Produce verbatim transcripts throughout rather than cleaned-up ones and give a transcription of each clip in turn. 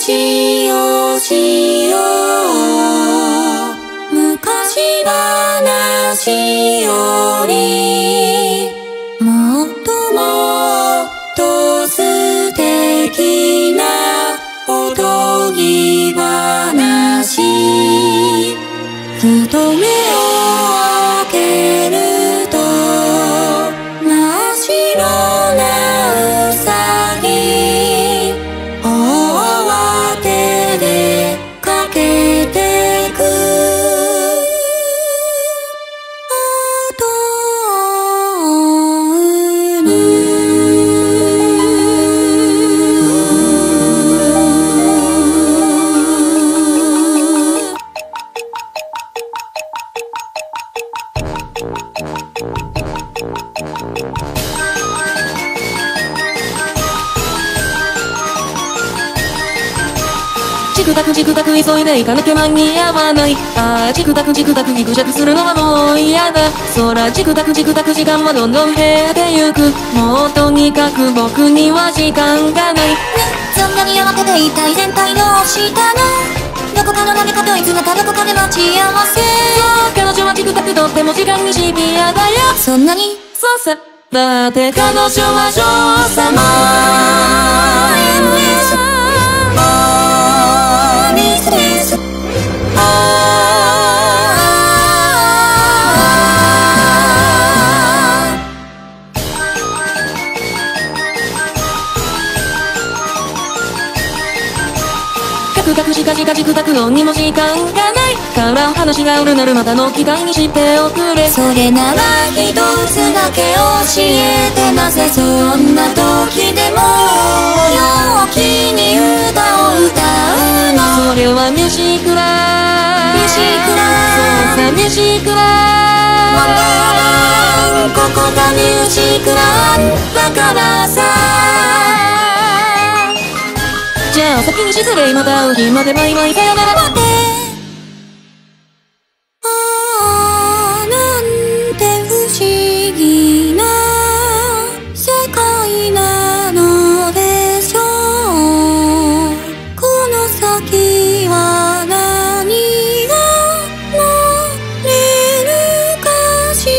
話をしよう。昔話よりもっともっと素敵なおとぎ話。ふと目を開けると真っ白なウサギ慌ててかけてく。 チクタクチクタク急いで行かなきゃ間に合わない。ああチクタクチクタクギクシャクするのはもう嫌だ。空チクタクチクタク時間はどんどん減ってゆく。もうとにかく僕には時間がない。ね、 そんなに慌てていたい全体どうしたの。どこかの誰かといつまたどこかで待ち合わせ。 そう彼女はチクタクとっても時間にシビアだよ。 そんなにそうさだって彼女は女王様。カクカクシカシカチクタクのにも時間がないから話がうるなるまたの機会にしておくれ。 それなら一つだけ教えてなぜそんな時でも陽気に歌を歌うの。 それは飯くら飯くらそうさ飯くらわからんここが飯くらだからさ。 じゃあ先に失礼また会う日までバイバイさよなら。 待ってあーなんて不思議な世界なのでしょう。この先は何が待ってるかし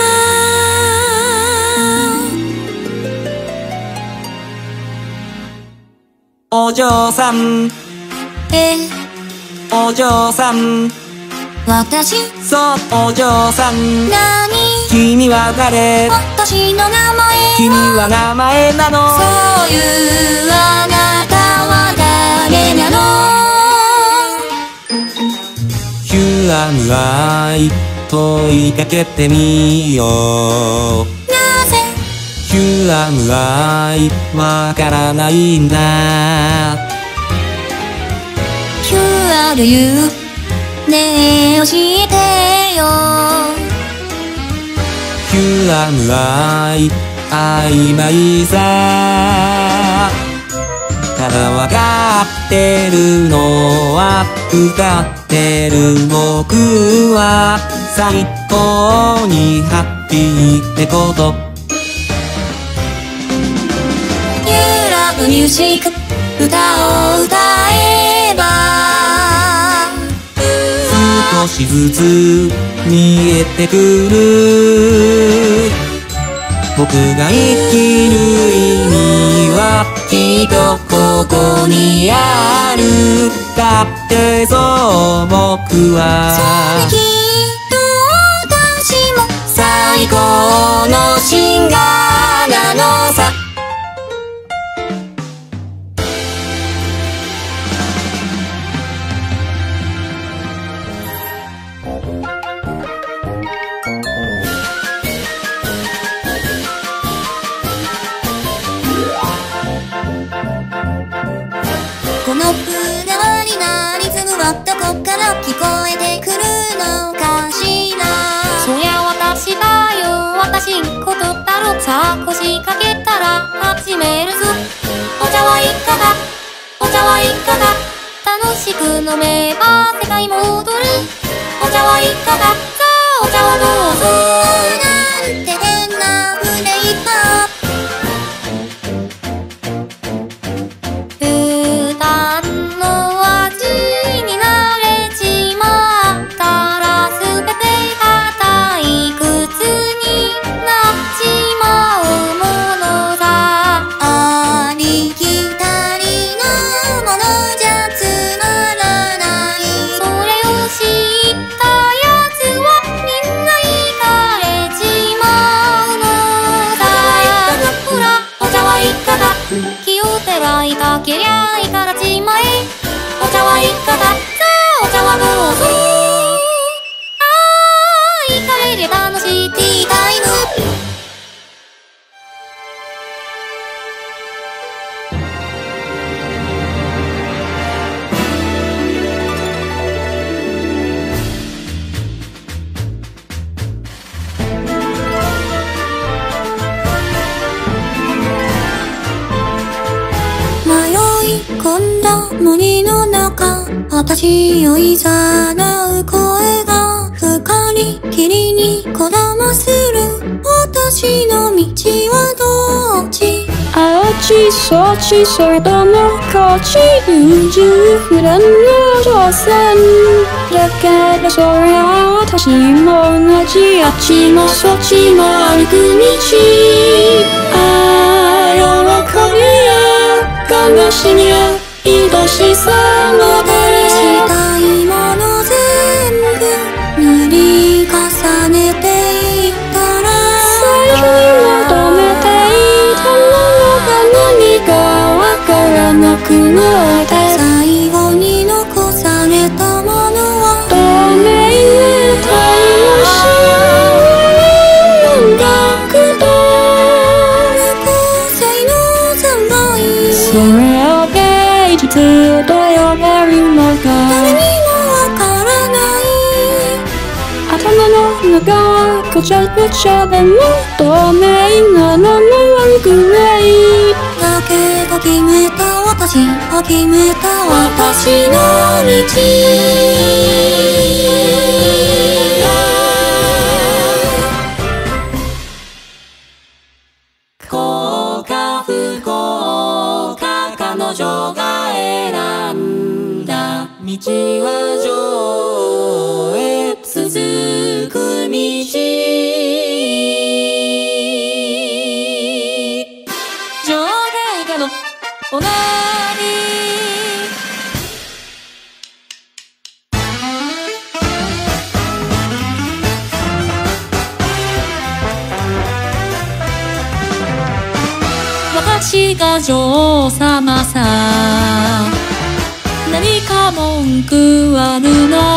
ら。 お嬢さんえお嬢さん私そうお嬢さん何君は誰私の名前君は名前なのそういうあなたは誰なの。 ヒュアム愛問いかけてみよう。 なぜヒュアム愛わからないんだ。 Who are you ねえ教えてよ。 ヒュアム愛曖昧さただわかってるのは歌ってる僕は最高にハッピーってこと。 You love music 歌を歌えば少しずつ見えてくる。僕が生きる意味はきっとここにある。だってそう僕はそれきっと私も最高のシンガーなのさ。このふんわりなリズムはどこから聞こえてくるのかしら。 そりゃ私だよ私ことだろ。さあ腰掛けたら始めるぞ。お茶はいかがお茶はいかが楽しく飲めば世界も踊る。お茶はいかがさあお茶をどうぞ。 なんて変なフレーズ。 歌んかだ。さあお茶はどうぞ。あー、帰れ楽しいティータイム。 こんな森の中、私をいざなう声が光きりにこだまする。私の道はどっち？ あっちそっちそれともこっち、優柔不断の挑戦だけど、そりゃ私も同じ。あっちもそっちも歩く道。ああ喜びや悲しみや愛しさまでしたいもの全部塗り重ねていったら、 最初に求めていたものが何かわからなくなって、 最後に残されたものは透明なタイムシーンだけど、 無個性の残骸、 それを芸術と呼べるのか誰にもわからない。 頭の中はごちゃごちゃでも透明なのも悪くない。 だけど決めた私は決めた私の道。 幸か不幸か彼女が選んだ道は上へ続く道。 上下下のおなり私が女王様さ、何か文句あるの？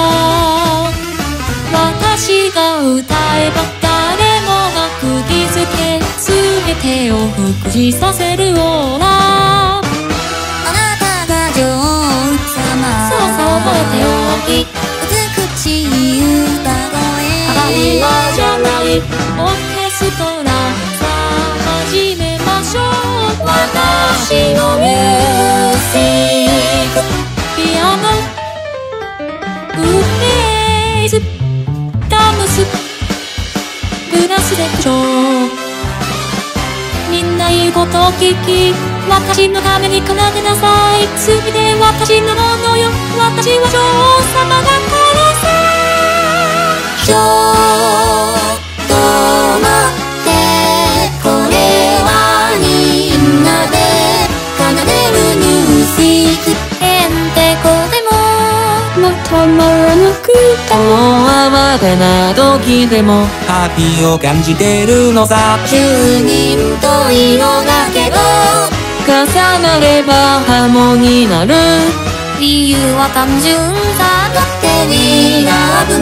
私が歌えば誰もが釘付け、全てを福祉させるオーラ。 あなたが女王様、 そうそう覚えておき、 美しい歌声、 ただ今じゃないオーケストラ、さあ始めましょう。私のミュージック、ピアノ、ウベース、ダムス、ブラスでしょう。みんな言うことを聞き、私のために奏でなさい。すべて私のものよ、私は女王様だからさ。 ちょっと待って、これはみんなで奏でるミュージック。 へんてこでもまたまらなくても慌てな時でもハッピーを感じてるのさ。 じゅうにんと色だけど重なればハモになる。 理由は単純さ。 だって We love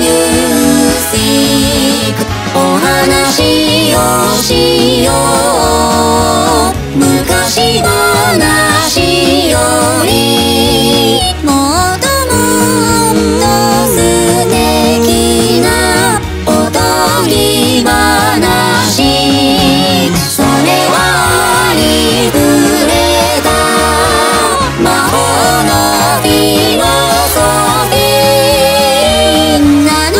music。 お話をしよう、昔話よりもっともっと素敵な踊り話。それはありふれた魔法のフィロソフィー。みんなの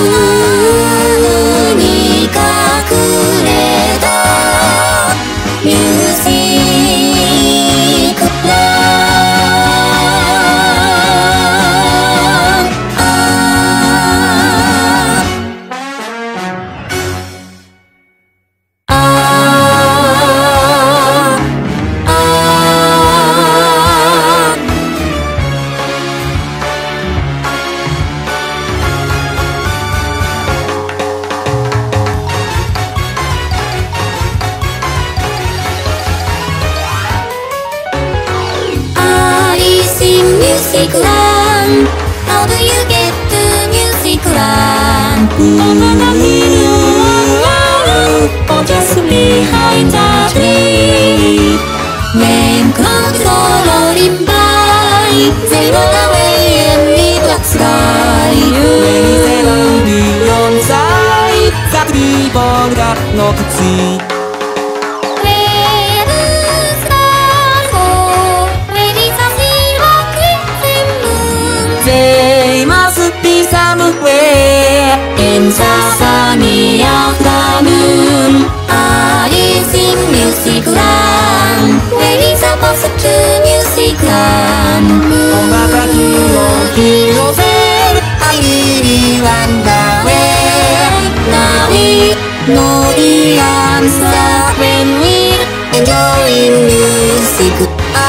に隠れたミュージッ or just behind the tree. Name clouds rolling by, they roll away in the black sky. twenty-seven billion sight, the people got no to see. Where the stars go, where is the silver crescent moon? They must be somewhere In the sunny afternoon, Alice in Music Land. Where is the bus to Music Land? おまたきを広せる I really wonder where. Now we know the answer when we're enjoying music.